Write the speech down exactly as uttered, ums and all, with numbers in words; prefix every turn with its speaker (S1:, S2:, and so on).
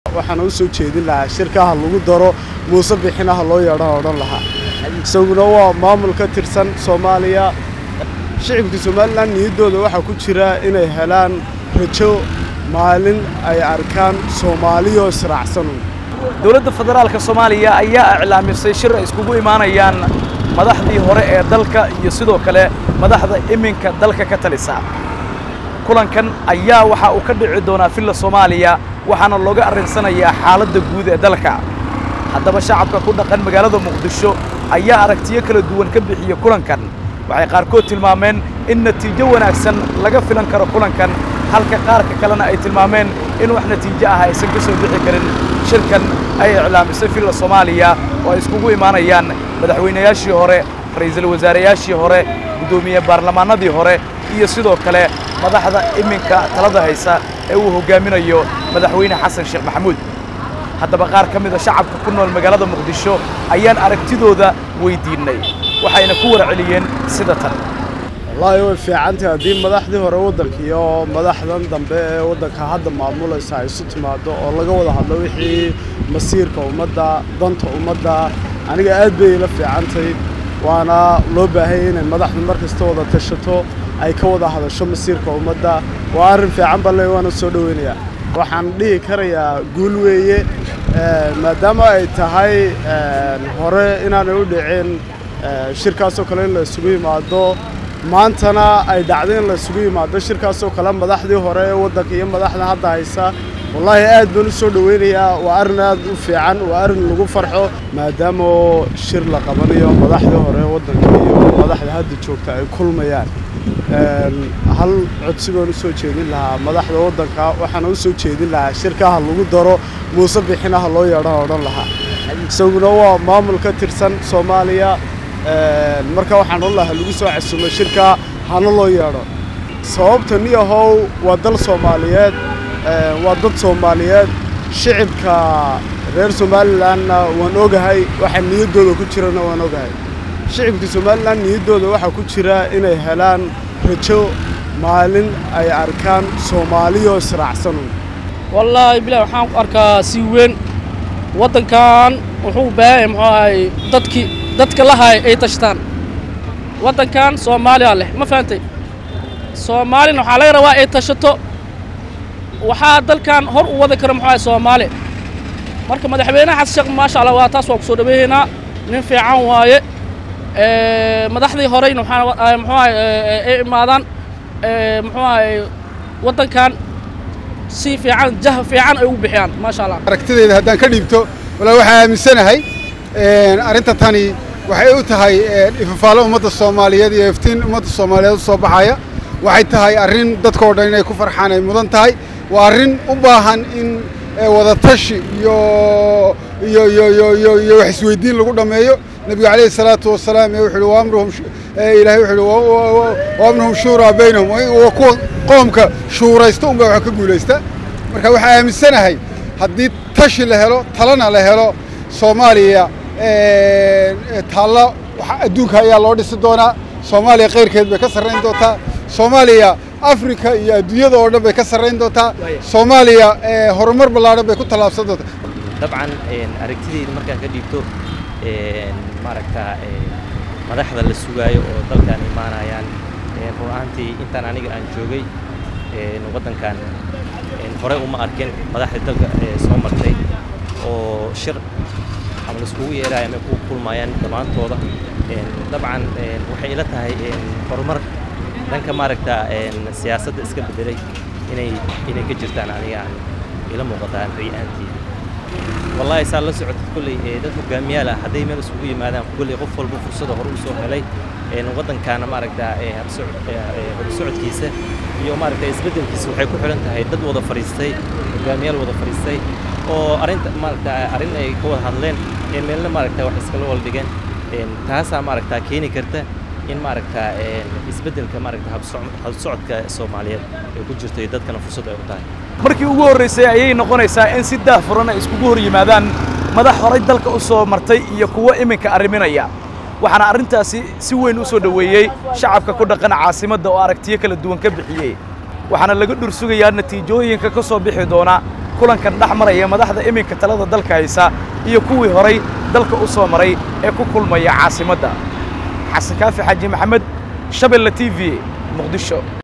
S1: waxaan u soo jeedin lahaa shirkaha lagu daro Muuse bixinaha loo yeedho odhan lahaa isaguna waa maamul ka tirsan Soomaaliya shicibka Soomaaliland niyadooda waxa ku jira inay helaan rajo maalin ay arkaan Soomaaliyo israacsan
S2: dawladda federaalka Soomaaliya ayaa iclaamisay shir ay iskugu imaanayaan madaxdii hore ee dalka iyo sidoo kale madaxda iminka dalka ka talisa kulankan ayaa waxa uu ka dhici doonaa filla Soomaaliya waxaana looga arinsanayaa xaaladda guud ee dalka haddaba shacabka ku dhaqan magaalada Muqdisho ayaa aragtiyo kala duwan ka bixiya kulankan waxay qaarkood tilmaameen in natiijo wanaagsan laga filan karo kulankan halka qaarka kalena ay tilmaameen in wax natiijo ah aysan ka soo bixi karin shirkan ay iclaamisay filla Soomaaliya oo iskugu imaanayaan madaxweynayaashii hore ra'iisul wasaarayaashii hore gudoomiye baarlamaanadii hore iyo sidoo kale madaxda iminka talada haysa ee uu hogaaminayo madaxweyne Xasan Sheekh Maxamuud haddaba qaar ka mid ah shacabka ku nool magaalada Muqdisho ayaan aragtidooda weydiinay waxayna ku warceliyeen sida tan
S1: wallahi way fiicantahay hadii madaxdii hore waddanka iyo madaxdan dambe ee waddanka hadda maamulaysa ay isu timaado oo laga wada hadlo wixii masiirka ummadda danta ummadda aniga aad bay ila fiicantahay waana loo baahay in madaxdu markasta wada tashato ay ka wada hadasho masiirka ummadda waa arrin fiican bal waana soo dhaweynaya waxaan dhihi karayaa guul weeye maadaama ay tahay hore inaanay u dhicin shirkaas oo kale in la isugu yimaado maantana ay dhacday in la isugu yimaado shirkaas oo kale madaxdii hore ee waddanka iyo madaxda hadda haysa wallahi aad baan u soo dhaweynayaa waa arrin aad u fiican waa arrin lagu farxo maadaama shir la qabanayo madaxdii hore ee waddanka iyo madaxda hadda joogta ay kulmayaan hal codsi baan u soo jeedin lahaa madaxda waddanka waxaan u soo jeedin lahaa shirkaha lagu daro Muuse bixinaha loo yeedho odhan lahaa isaguna waa maamul ka tirsan Soomaaliya marka waxaan u lahaa lagu soo casuumay shirka hana loo yeedho sababta niyahow waa dal Soomaaliyeed waa dad Soomaaliyeed shicibka reer Somaliland waan ogahay waxa niyadooda ku jirana waan ogahay shicibka Somaliland niyadooda waxa ku jira inay helaan rajo maalin ay arkaan Soomaaliyo israacsan
S3: wallahi bilaa waxaan ku arkaa si weyn waddankan wuxuu baahay maxay dadki dadka lahay ay tashtaan waddankan Soomaaliya leh ma fahamtay Soomaalina waxa laga rabaa ay tashato waxa dalkan hor u wada karo maxay Soomaali marka madaxweynaha Xasan Sheekh ma sha Allah waa taas waa ku soo dhaweeyna nin fiican waaye ee madaxdii horeyna waxa maxay ay imaadaan ee maxay waddankan si fiican jah fiican ay u bixiyaan ma sha Allah
S4: aragtidayda haddaan ka dhiibto wala waxa aaminsanahay ee arinta tani waxay u tahay ifafaalo ummadda Soomaaliyeed iyo iftiin ummadda Soomaaliyeed soo baxaya waxay tahay arrin dadka oo dhan inay ku farxaan ay mudan tahay waa arrin u baahan in wada tashi iyo iyo iyo iyo iyo wax isweydiin lagu dhameeyo nabiga kaleey salaatu wasalaam ee wuxuu waamruhum ilaahay wuxuu waamruhum shura baynahum oo ku qoomka shuuraysta umba wax ka guuleysta marka waxa aaminsanahay haddii tashi la helo talana la helo Soomaaliya ee tala waxa adduunka ayaa loo dhisi doonaa Soomaaliya qeyrkeed bay ka sareyn doontaa Soomaaliya Afrika iyo adduunyada oo dhan bay ka sareyn doontaa Soomaaliya ee horumar ballaaran bay ku talaabsan doontaa
S5: dabcan een aragtidayda marka ka dhiibto een maragta ee madaxda la sugaayo oo dalkan imaanayaan ee ruuxantii intaan aniga aan joogay ee waddankan een hore uma arkin madaxda dalka ee soo martay oo shir ama iskugu yeeray ama ku kulmayaan dhamaantooda een dabcan een waxay ila tahay een horumar danka maaragta een siyaasadda iska bedelay inay inay ka jirtaan aniga ila muuqataan riyaantii wallahi saal la socod kulli dad hogaamiyaal ah haday meel isugu yimaadaan kulli qof walba fursad hor u soo helay een waddankaana maaragta ee hor socodkiisa iyo maaragta isbedelkiisa waxay ku xiran tahay dad wada fariistay hogaamiyaal wada fariistay oo arinta maaragta arin ay ka wada hadleen ee meelna maaragta wax iska wada dhigeen een taasa maaragta keeni karta in maaragta ee isbedelka maaragta hab socodka Soomaaliyeed ay ku jirto dadkana fursad ay u tahay
S2: markii ugu horeysay ayay noqonaysaa in si daahfuran ay iskugu hor yimaadaan madax horay dalka u soo martay iyo kuwa iminka arriminaya waxaana arrintaasi si weyn u soo dhaweeyay shacabka ku dhaqan caasimadda oo aragtiyo kala duwan ka bixiyay waxaana laga dhursugayaa natiijooyinka ka soo bixi doona kulankan dhex maraya madaxda iminka talada dalka haysa iyo kuwii horay dalka u soo maray ee ku kulmaya caasimadda xasan kaafi xaaji maxamed Shabeelle T V Muqdisho.